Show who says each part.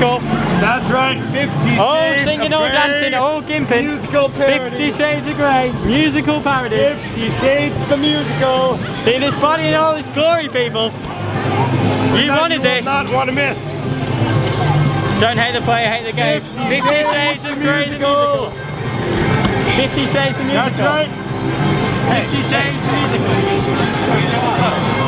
Speaker 1: musical.
Speaker 2: That's right, 50 Shades
Speaker 1: All singing,
Speaker 2: of
Speaker 1: all
Speaker 2: Grey,
Speaker 1: dancing, all gimping.
Speaker 2: musical parody.
Speaker 1: 50 Shades of Grey, musical parody.
Speaker 2: 50 Shades the musical.
Speaker 1: See this body in all its glory, people. You wanted this.
Speaker 2: Not want to miss.
Speaker 1: Don't hate the player, hate the game. 50 Shades of Grey the musical. 50 Shades the musical.
Speaker 2: That's right.
Speaker 1: 50 Shades the musical.